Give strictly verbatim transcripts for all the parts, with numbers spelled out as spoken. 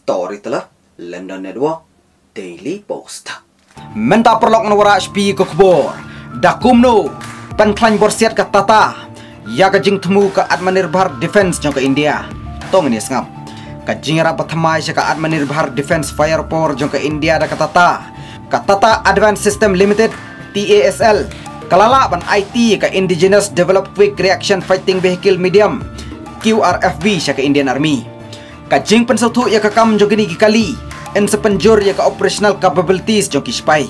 Story telah London Network Daily Post. Menta perlok nawara H P ke kebor. Dakumno penklan borsiat ke tata. Ya kajing temu ke Atmanirbhar Defense jong ke India. Tong ini sengap. Kajing rapat thamai ke Atmanirbhar Defense Fire Power jong ke India da katata. Katata Advanced System Limited T A S L. Kalala ban I T ke Indigenous Developed Quick Reaction Fighting Vehicle Medium Q R F V ke Indian Army. Kajing pensautu ya kakam jong gini kali. En sepenjur ya ke operational capabilities jong kispai.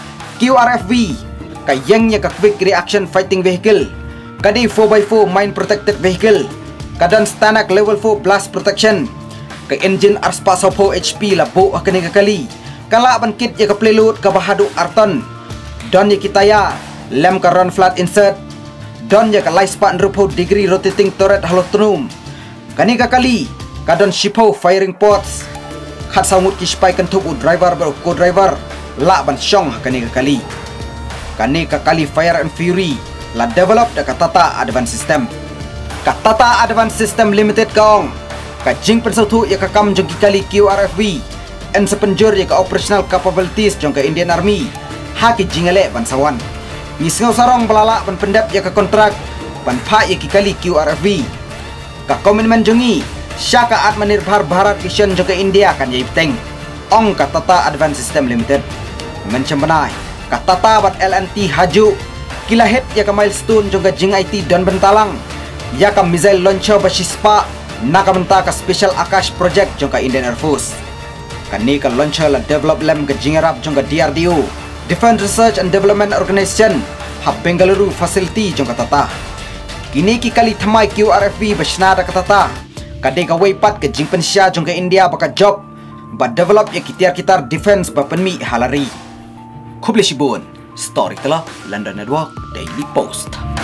Q R F V kayang ya ke Quick Reaction Fighting Vehicle. Kadi four by four Mine Protected Vehicle. Kadan Stanak Level four Blast Protection. Ke engine arspa sopo H P labo akani kali. Kala ban kit ya ke payload ke bahadu Arton. Don ya kitaya lem ke run flat insert. Don ya ke lifespan rupo degree rotating turret halotonum. Kani kali kadon shipo firing ports. Khat samut kispai kentup u driver ber co-driver la ban syong kani kali. Kani kali Fire and Fury la develop da katata advanced system. Katata Advanced System Limited kaong. Kajing pensautu ya kakam jong kali Q R F V. En sepenjur ya ke operational capabilities jong ke Indian Army. Haki jingale ban sawan. Ngisngau sarong belala ban pendap ya ke kontrak ban pha ya kali Q R F V. Ka komitmen jongi Syaka Atmanirbhar Bharat Vision jong ke India kan yai peteng. Ong katata Advanced System Limited. Mencembenai katata bat L N T haju kilahet ya ke milestone jong ke jing I T don bentalang. Ya ke missile launcher basispa naka benta ka special Akash project jong ke Indian Air Force. Kani ka launcher la develop lem ke jingarap jong ke D R D O Defense Research and Development Organization hab Bengaluru facility jong ke tata. Kini ki kali thamai Q R F V basna da katata. Kade ka weipat ke jing pensya jong ke India baka job ba develop ya kitar kitar defense ba penmi halari. Kubli shibun story telah London Network Daily Post.